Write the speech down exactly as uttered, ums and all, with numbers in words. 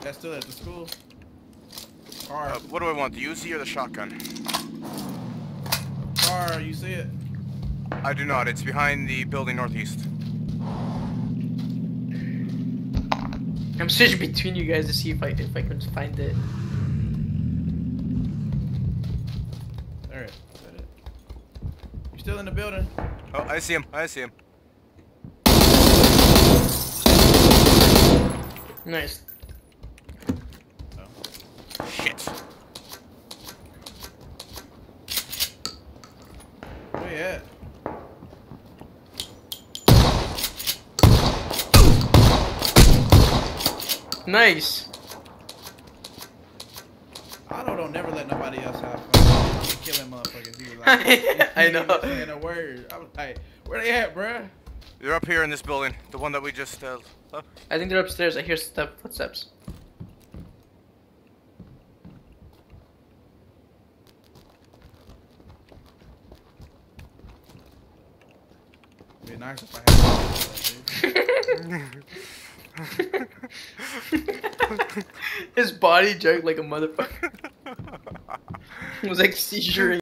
That's still at the school. Car. Uh, what do I want, the Uzi or the shotgun? Car, you see it? I do not. It's behind the building northeast. I'm switching between you guys to see if I if I can find it. There it is. That it. You still in the building? Oh, I see him. I see him. Nice. Oh. Shit. Where you at? Nice. Otto don't never let nobody else have fun. He killing motherfuckers. He was like, I he know. was saying a word. I was like, where they at, bruh? They're up here in this building. The one that we just, uh... Oh. I think they're upstairs. I hear step footsteps. It'd be nice if I had His body jerked like a motherfucker. It was like seizure.